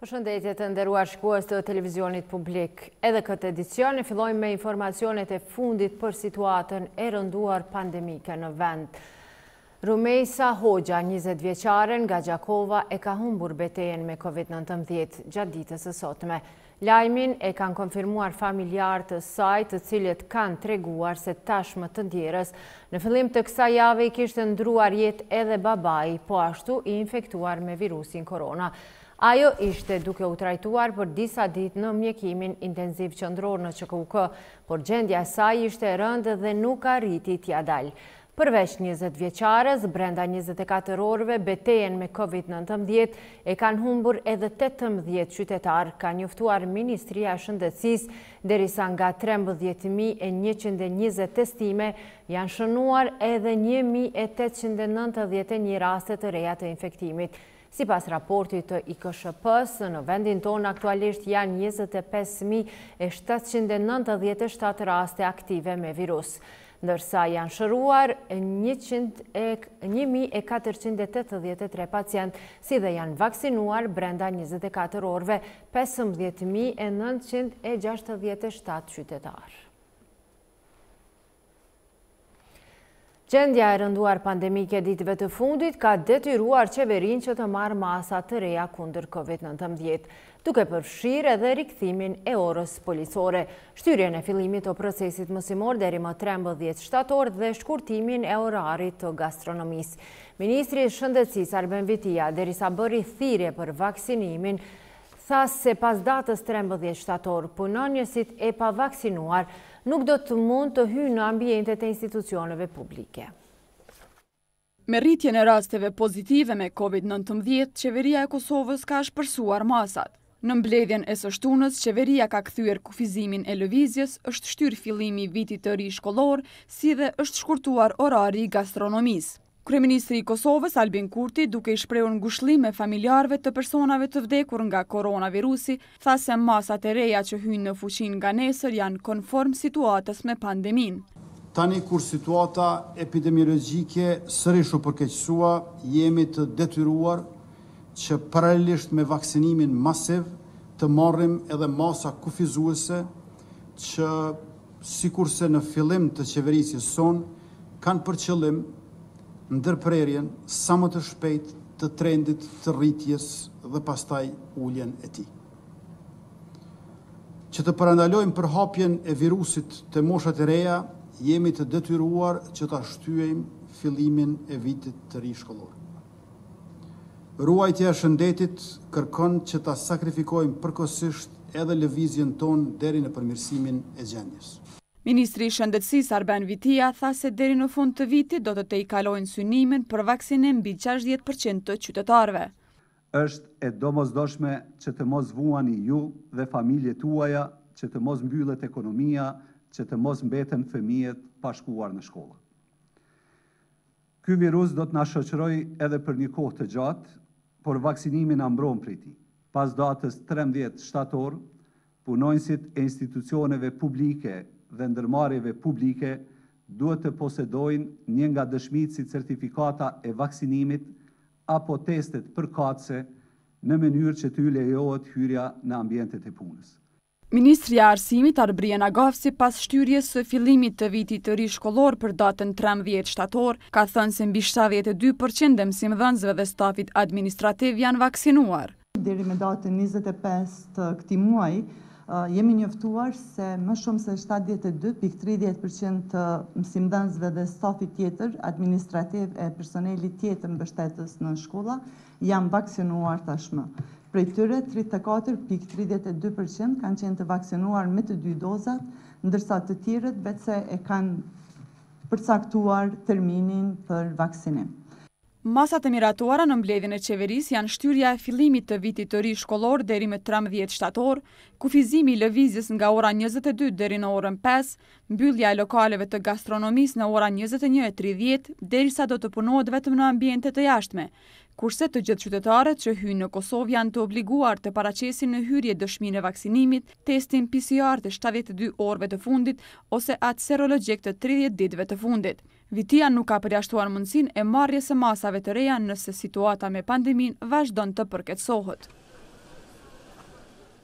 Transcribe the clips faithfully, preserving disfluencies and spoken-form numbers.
Përshëndetje të nderuar shikues të televizionit publik. Edhe këtë edicion e fillojmë me informacionet e fundit për situatën e rënduar pandemike në vend. Rumejsa Hoxha, njëzet vjeçare nga Gjakova, e ka humbur betejën me kovid nëntëmbëdhjetë gjatë ditës së sotme. Lajmin e kanë konfirmuar familjarë të saj, të cilët kanë treguar se tashmë të ndjerës në fillim të kësaj jave i kishte ndruar jetë edhe babai, po ashtu i infektuar me virusin korona. Ajo ishte duke u trajtuar për disa ditë në mjekimin intenziv qendror në Q K U K, por gjendja e saj ishte e rëndë dhe nuk arriti t'ia dalë. Përveç njëzet vjeçares, brenda njëzet e katër orëve, betejën me kovid nëntëmbëdhjetë e kanë humbur edhe tetëmbëdhjetë qytetarë, ka njoftuar Ministria e Shëndetësisë, derisa nga trembëdhjetë mijë e njëqind e njëzet testime janë shënuar edhe një mijë e tetëqind e nëntëdhjetë e një raste të reja të infektimit. Si pas raportit të I K S H P-s, në vendin tonë aktualisht janë njëzet e pesë mijë e shtatëqind e nëntëdhjetë e shtatë raste aktive me virus, ndërsa janë shëruar një mijë e katërqind e tetëdhjetë e tre pacient, si dhe janë vaksinuar brenda njëzet e katër orëve pesëmbëdhjetë mijë e nëntëqind e gjashtëdhjetë e shtatë qytetarë. Gjendja e rënduar pandemike ditëve të fundit ka detyruar qeverin që të marrë masa të reja kundër kovid nëntëmbëdhjetë, duke përfshirë edhe rikthimin e orës policore, shtyrjen e fillimit të procesit mësimor deri më trembëdhjetë shtator dhe shkurtimin e orarit të gastronomisë. Ministri i Shëndetësisë Arben Vitia, derisa bëri thirrje për vaksinimin, tha se pas datës trembëdhjetë shtator, punonjësit e pavaksinuar nuk do të mund të hyjnë në ambientet e institucioneve publike. Me rritjen e rasteve pozitive me kovid nëntëmbëdhjetë, qeveria e Kosovës ka shpërsuar masat. Në mbledhjen e së shtunës, qeveria ka kthyer kufizimin e lëvizjes, është shtyr fillimi i vitit të ri shkollor, si dhe është shkurtuar orari i gastronomisë. Kryeministri i Kosovës, Albin Kurti, duke i shprehur ngushëllim me familjarëve të personave të vdekur nga koronavirusi, tha se masat e reja që hyjnë në fuqinë nga nesër janë konform situatës me pandemin. Tani kur situata epidemiologjike sërish u përkeqësua, jemi të detyruar që paralelisht me vaksinimin masiv të marrim edhe masa kufizuese që sikurse në fillim të qeverisjes son kanë për qëllim ndërprerjen sa më të shpejt të trendit të rritjes dhe pastaj uljen e tij. Që të parandalojmë përhapjen e virusit të moshat e reja, jemi të detyruar që ta shtyejmë fillimin e vitit të ri shkollor. Ruajtja e shëndetit kërkon që ta sakrifikojmë përkohësisht edhe lëvizjen tonë deri në përmirësimin e gjendjes. Ministri i Shëndetësisë Arben Vitia tha se deri në fund të vitit do të të i kalojnë synimin për vaksinim mbi gjashtëdhjetë përqind të qytetarëve. Është e domosdoshme që të mos vuani ju dhe familjet tuaja, që të mos mbyllet ekonomia, që të mos mbeten fëmijët pa shkuar në shkollë. Ky virus do të na shoqërojë edhe për një kohë të gjatë, por vaksinimi na mbron prej tij. Pas datës trembëdhjetë shtator, punonjësit e institucioneve publike dhe ndërmarrjeve publike duhet të posedojnë një nga dëshmitë si certifikata e vaksinimit apo testet përkatëse në mënyrë që t'y lejohet hyrja në ambientet e punës. Ministri i Arsimit Arbrien Agafsi, pas shtyrjes së fillimit të vitit të ri shkollor për datën trembëdhjetë shtator, ka thënë se mbi shtatëdhjetë e dy përqind e mësimdhënësve dhe stafit administrativ janë vaksinuar. Deri me datën njëzet e pesë të këtij muaji, Uh, jemi njoftuar se më shumë se shtatëdhjetë e dy pikë tridhjetë përqind të mësimdhënësve dhe stafit tjetër, administrativ e personelit tjetër mbështetës në shkolla, janë vaksinuar tashmë. Prej tyre, tridhjetë e katër pikë tridhjetë e dy përqind kanë qenë të vaksinuar me të dy dozat, ndërsa të tjerët vetëse e kanë përcaktuar terminin për vaksinim. Masat e miratuara në mbledhjen e qeverisë janë shtyrja e fillimit të vitit të ri shkollor deri me trembëdhjetë shtator, kufizimi i lëvizjes nga ora njëzet e dy deri në orën pesë, mbyllja e lokaleve të gastronomisë në ora njëzet e një e tridhjetë, derisa do të punohet vetëm në ambiente të jashtme, kurse të gjithë qytetarët që hyjnë në Kosovë janë të obliguar të paraqesin në hyrje dëshminë e vaksinimit, testin P C R të shtatëdhjetë e dy orëve të fundit ose atë serologjik të tridhjetë ditëve të fundit. Vitia nuk ka përjashtuar mundësinë e marrjes së masave të reja nëse situata me pandemin vazhdon të përkeçësohet.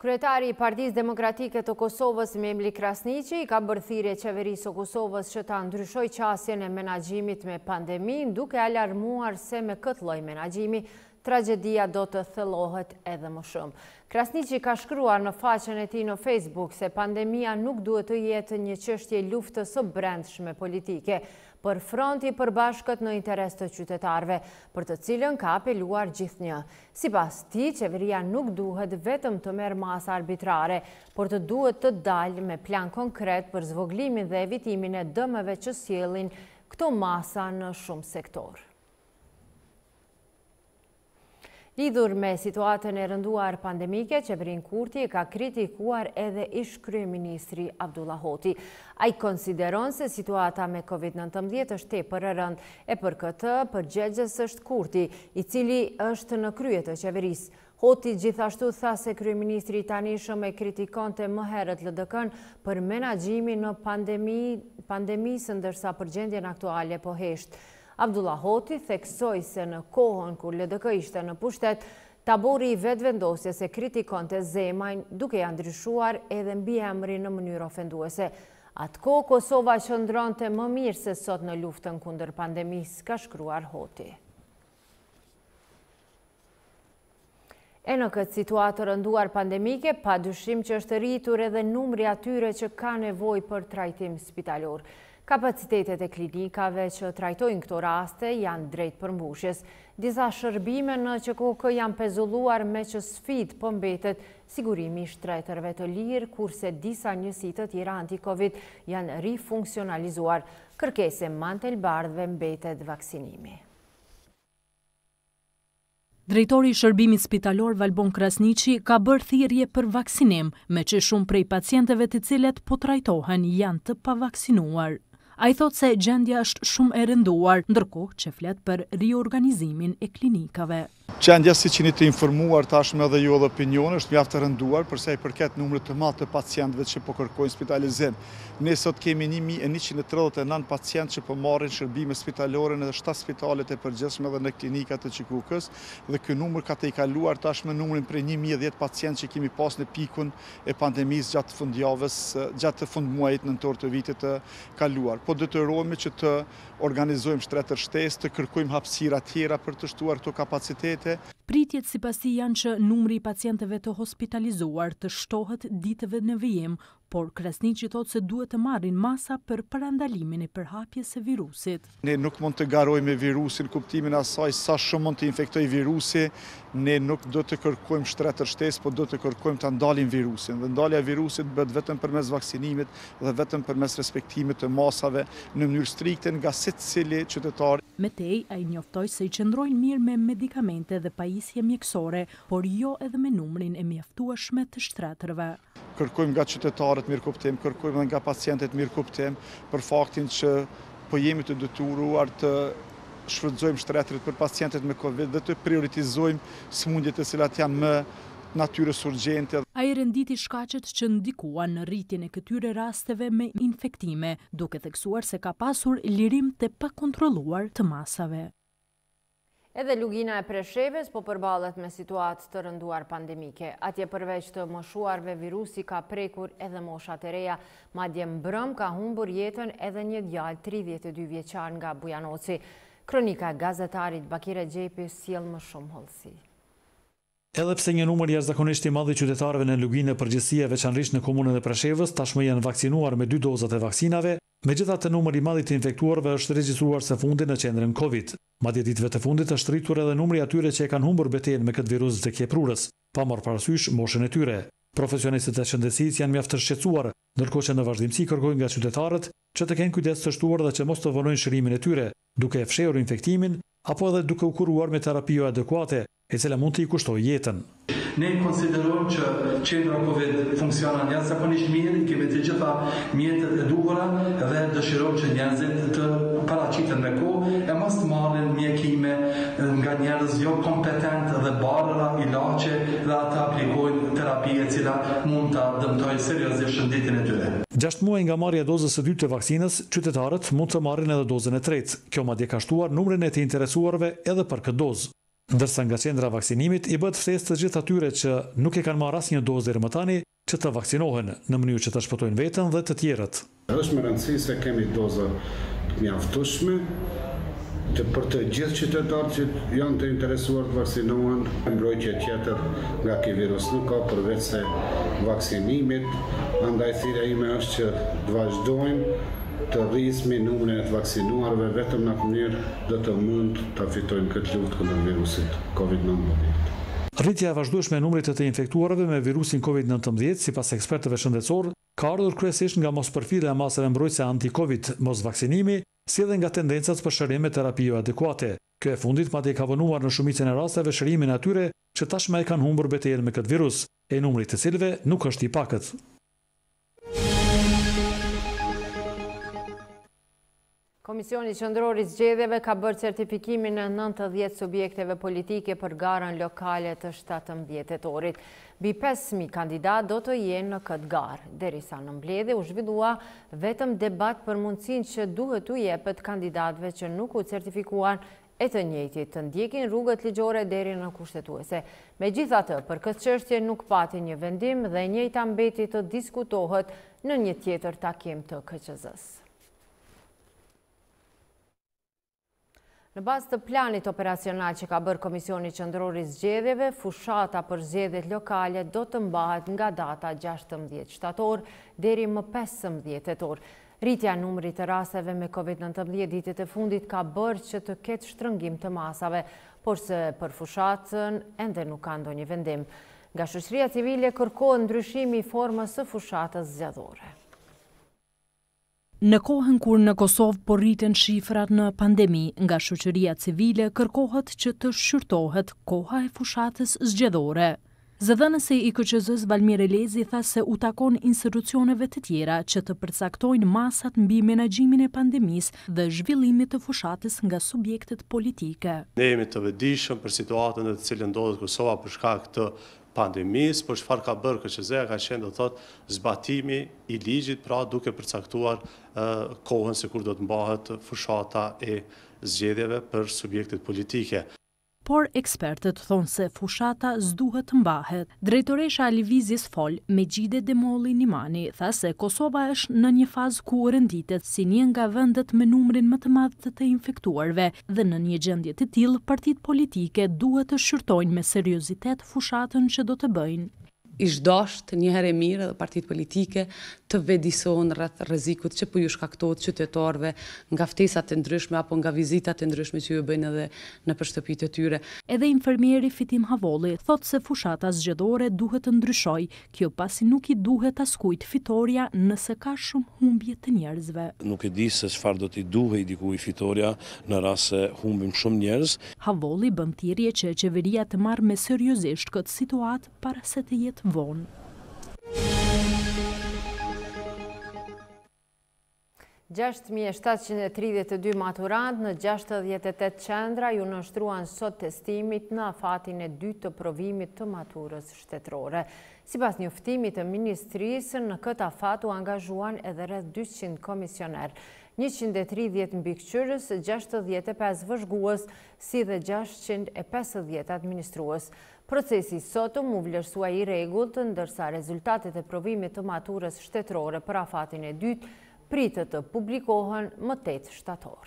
Kryetari i Partisë Demokratike të Kosovës Memli Krasniqi ka bërë thirrje qeverisë së Kosovës që ta ndryshojë qasjen e menaxhimit me pandeminë, duke alarmuar se me këtë lloj menaxhimi tragedia do të thellohet edhe më shumë. Krasniqi ka shkruar në faqen e tij në Facebook se pandemia nuk duhet të jetë një çështje luftës së brendshme politike, për fronti përbashkët në interes të qytetarëve, për të cilën ka apeluar gjithnjë. Sipas tij, qeveria nuk duhet vetëm të merr masa arbitrare, por të duhet të dalë me plan konkret për zvoglimin dhe evitimin e dëmeve që sjellin këto masa në shumë sektorë. Lidhur me situatën e rënduar pandemike, qeverinë Kurti ka kritikuar edhe ish kryeministri Abdullah Hoti. Ai konsideron se situata me kovid nëntëmbëdhjetë është tepër e rëndë e për këtë përgjegjës është Kurti, i cili është në krye të qeverisë. Hoti gjithashtu tha se kryeministri i tanishëm e kritikonte më herët L D K-n për menaxhimin në pandemi, pandemisë, ndërsa përgjendjen aktuale po heshtë. Abdullah Hoti theksoi se në kohën kur L D K ishte në pushtet, tabori i vetëvendosjes e kritikonte Zemajn duke ja ndryshuar edhe mbiemrin në mënyrë ofenduese. Atkohë Kosova qëndronte më mirë se sot në luftën kundër pandemisë, ka shkruar Hoti. E në këtë situatë rënduar pandemike, pa dyshim që është rritur edhe numri atyre që ka nevojë për trajtim spitalor. Kapacitetet e klinikave që trajtojnë këto raste janë drejt përmbushjes. Disa shërbime në Q K K janë pezulluar me që sfidë po mbetet sigurimi i shtretërve të lirë, kurse disa njësi të tjera anti-Covid janë rifunksionalizuar. Kërkesë e mantelbardhëve mbetet vaksinimi. Drejtori i shërbimit spitalor Valbon Krasniqi ka bërë thirrje për vaksinim, me që shumë prej pacientëve të cilët po trajtohen janë të pavaksinuar. Ai thot se gjendja është shumë e rënduar, ndërkohë që flet për riorganizimin e klinikave. Gjendja, siç jeni të informuar tashmë edhe ju edhe opinioni, është mjaft e rënduar për sa i përket numrit të madh të pacientëve që po kërkojnë spitalizim. Ne sot kemi një mijë e njëqind e tridhjetë e nëntë pacientë që po marrin shërbime spitalore në shtatë spitalet e përgjithshme dhe në klinikat e Q K K-s, dhe ky numër ka të i kaluar tashmë numrin prej një mijë e dhjetë pacientë që kemi pas në pikun e pandemisë gjatë fundjavës, gjatë fundmuajit nëntor të vitit të kaluar. Po detyrohemi që të organizojmë shtretër shtesë, të kërkojmë hapësira tjera për të shtuar këto kapacitete. Pritjet sipas tij janë që numri i pacientëve të hospitalizuar të shtohet ditëve në vijim, por Krasniqi thotë se duhet të marrin masa për parandalimin e përhapjes së virusit. Ne nuk mund të garojmë virusin, kuptimin asaj sa shumë mund të infektoj virusi, ne nuk do të kërkojmë shtretër shtesë, por do të kërkojmë ta ndalim virusin. Dhe ndalja e virusit bëhet vetëm përmes vaksinimit dhe vetëm përmes respektimit të masave në mënyrë strikte nga secili qytetar. Metej ai njoftoi se i qëndrojnë mirë me medikamente dhe pajisje mjekësore, por jo edhe me numrin e mjaftueshme të shtretërve. Kërkojmë nga qytetarët mirëkuptim, kërkojmë nga pacientët mirëkuptim për faktin që po jemi të detyruar të shfrytëzojmë shtretërit për pacientët me Covid dhe të prioritizojmë sëmundjet e cilat janë më natyrës urgjente. Ai renditi shkaqet që ndikuan në rritjen e këtyre rasteve me infektime, duke theksuar se ka pasur lirim të pakontrolluar të masave. Edhe Lugina e Preshevës po përballet me situatë të rënduar pandemike. Atje përveç të moshuarve virusi ka prekur edhe moshat e reja, madje mbrëm ka humbur jetën edhe një djalë tridhjetë e dy vjeçar nga Bujanoci. Kronika e gazetarit Bakire Gjepi sjell më shumë hollësi. Edhe pse një numër jashtëzakonisht i madh i qytetarëve në Luginë përgjithësi e veçanërisht në komunën e Preshevës tashmë janë vaksinuar me dy dozat e vaksinave, megjithatë numri i madh i të infektuarve është regjistruar së fundi në qendrën Covid. Madje ditëve të fundit është rritur edhe numri atyre që e kanë humbur betejën me këtë virus të kjeprurës, pa marrë parasysh moshën e tyre. Profesionistët e shëndetësisë janë mjaft të shqetësuar, ndërkohë që në vazhdimsi kërkojnë nga qytetarët që të kenë kujdes të shtuar dhe që mos të vonojnë shërimin e tyre, duke e fshehur infektimin apo edhe duke u kuruar me terapi jo adekuate, e cila mund të i kushtojë jetën. Ne konsiderojmë që qendra Covid funksionon jashtëzakonisht mirë, i kemi të gjitha mjetet e duhura dhe dëshirojmë që njerëzit të paraqiten me kohë e mos të marrin mjekime nga njerëz jo kompetent dhe barëra ilaçe dhe ata aplikojnë terapi e cila mund ta dëmtojë seriozisht shëndetin e tyre. Gjashtë muaj nga marrja e dozës së dytë të vaksinës, qytetarët mund të marrin edhe dozën e tretë. Kjo madje ka shtuar numrin e të interesuarve edhe për këtë dozë. ndërsa nga qendra vaksinimit i bëhet ftesë të gjithë atyre që nuk e kanë marrë asnjë dozë deri më tani që të vaksinohen në mënyrë që të shpëtojnë veten dhe të tjerët. Është me rëndësi se kemi doza të mjaftueshme të për të gjithë qytetarët që janë të interesuar të vaksinohen. Mbrojtje tjetër nga ky virus nuk ka përveç se vaksinimit, andaj thirrja ime është që të vazhdojmë të rrismi numrin e të vaksinuarve, vetëm në atë mënyrë do të mund të fitojmë këtë luftë kundër virusit kovid nëntëmbëdhjetë. Rritja e vazhdueshme e numrit të infektuarve me virusin kovid nëntëmbëdhjetë, sipas ekspertëve shëndetësor, ka ardhur kryesisht nga mospërfillja e masave mbrojtëse anti-Covid, mos vaksinimi, si edhe nga tendencat për shërim me terapi jo adekuate. Kjo e fundit madje ka vonuar në shumicën e rasteve shërimin e atyre që tashmë e kanë humbur betejën me këtë virus, e numri të cilëve nuk është i pakët. Komisioni Qendror i Zgjedhjeve ka bërë certifikimin e nëntëdhjetë subjekteve politike për garën lokale të shtatëmbëdhjetë tetorit. Mbi pesë mijë kandidat do të jenë në këtë garë. Derisa në mbledhje u zhvillua vetëm debat për mundësinë që duhet u jepet kandidatëve që nuk u certifikuan e të njëjtit të ndjekin rrugët ligjore deri në kushtetuese. Megjithatë, për këtë çështje nuk pati një vendim dhe e njëjta mbeti të diskutohet në një tjetër takim të K Q Z-s. Në bazë të planit operacional që ka bërë Komisioni Qendror i Zgjedhjeve, fushata për zgjedhjet lokale do të mbahet nga data gjashtëmbëdhjetë shtator deri më pesëmbëdhjetë tetor. Rritja e numrit të rasteve me kovid nëntëmbëdhjetë ditët e fundit ka bërë që të ketë shtrëngim të masave, por se për fushatën ende nuk ka ndonjë vendim. Nga shoqëria civile kërkohet ndryshimi i formës së fushatës zgjedhore. Në kohën kur në Kosovë po rriten shifrat në pandemi, nga shoqëria civile kërkohet që të shqyrtohet koha e fushatës zgjedhore. Zëdhënësi i K Q Z-s Valmir Elezi tha se u takon institucioneve të tjera që të përcaktojnë masat mbi menaxhimin e pandemisë dhe zhvillimit të fushatës nga subjektet politike. Ne jemi të vetëdijshëm për situatën në të cilën ndodhet Kosova për shkak të pandemisë, por çfarë ka bërë K Q Z-ja ka qenë do të thotë zbatimi i ligjit, pra duke përcaktuar uh, kohën se kur do të mbahet fushata e zgjedhjeve për subjektet politike. Por ekspertët thonë se fushata s'duhet të mbahet. Drejtoresha e lëvizjes Fol, Mejide Demolli Nimani, tha se Kosova është në një fazë ku rënditet si një nga vendet me numrin më të madh të të infektuarve dhe në një gjendje të tillë partitë politike duhet të shqyrtojnë me seriozitet fushatën që do të bëjnë. Ish dasht një herë e mirë dhe partitë politike të vedisohen rreth rrezikut që po ju shkaktohet qytetarëve nga ftesat e ndryshme apo nga vizitat e ndryshme që ju bëjnë edhe në shtëpitë e tyre. Edhe infermieri Fitim Havolli thotë se fushata zgjedhore duhet të ndryshojë, kjo pasi nuk i duhet askujt fitoria nëse ka shumë humbje të njerëzve. Nuk e di se çfarë do t'i duhej dikujt fitoria në rast se humbim shumë njerëz. Havolli bën thirrje që qeveria të marrë me seriozisht këtë situatë para se të jetë vonë. gjashtë mijë e shtatëqind e tridhjetë e dy maturant në gjashtëdhjetë e tetë qendra ju nënshtruan sot testimit në afatin e dytë të provimit të maturës shtetërore. Sipas njoftimit të ministrisë, në këtë afat u angazhuan edhe rreth dyqind komisioner. njëqind e tridhjetë mbikëqyrës, gjashtëdhjetë e pesë vëzhgues, si dhe gjashtëqind e pesëdhjetë administrues. Procesi sotëm u vlerësua i rregullt, ndërsa rezultatet e provimit të maturës shtetërore për afatin e dytë pritet të publikohen më tetë shtator.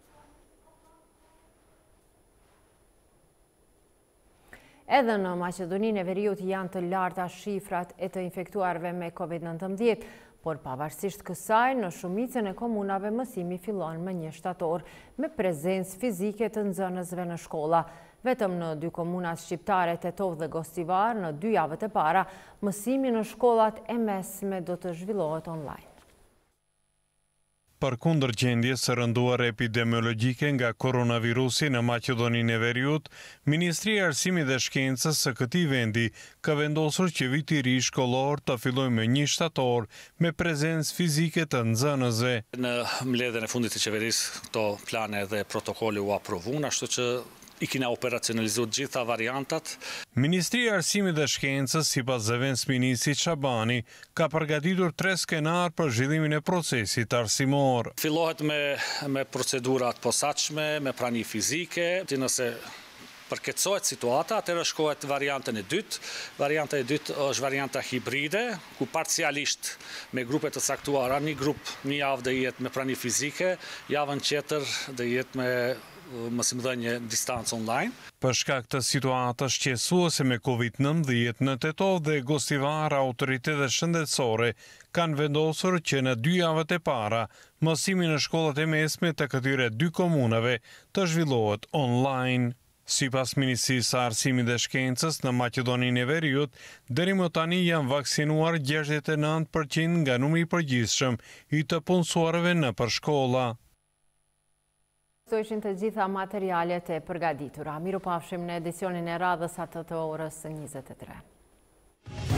Edhe në Maqedoninë e Veriut janë të larta shifrat e të infektuarve me kovid nëntëmbëdhjetë, por pavarësisht kësaj, në shumicën e komunave mësimi fillon më një shtator, me prezencë fizike të nxënësve në shkolla. Vetëm në dy komunat shqiptare, Tetov dhe Gostivar, në dy javët e para, mësimi në shkollat e mesme do të zhvillohet online. Përkundër gjendjes së rënduar epidemiologjike nga koronavirusi në Maqedoninë e Veriut, Ministria e Arsimit dhe Shkencës së këtij vendi ka vendosur që viti i ri shkollor të fillojë me një shtator me prezencë fizike të nxënësve. Në mbledhjen e fundit të qeverisë, këto plane dhe protokolli u aprovuan, ashtu që i kina operacionalizuar gjitha variantat. Ministria e Arsimit dhe Shkencës, sipas zëvendës ministrit Çabani, ka përgatitur tre skenar për zhvillimin e procesit arsimor. Fillohet me me procedurat posaçme, me prani fizike, ti nëse përkeçohet situata, atëherë shkohet variantën e dytë. Varianta e dytë është varianta hibride, ku parcialisht me grupe të caktuara, një grup një javë dhe jetë me prani fizike, javën tjetër dhe jetë me mësimdhënie distancë online. Për shkak të situatës qetësuese me kovid nëntëdhjetë në Tetov dhe Gostivar, autoritetet shëndetësore kanë vendosur që në dy javët e para mësimi në shkollat e mesme të këtyre dy komunave të zhvillohet online. Sipas Ministrisë së Arsimit dhe Shkencës në Maqedoninë e Veriut, deri më tani janë vaksinuar gjashtëdhjetë e nëntë përqind nga numri i përgjithshëm i të punësuarve në përshkolla. Këto ishin të gjitha materialet e përgatitura. Miru pafshim në edicionin e radhës atë të orës njëzet e tre.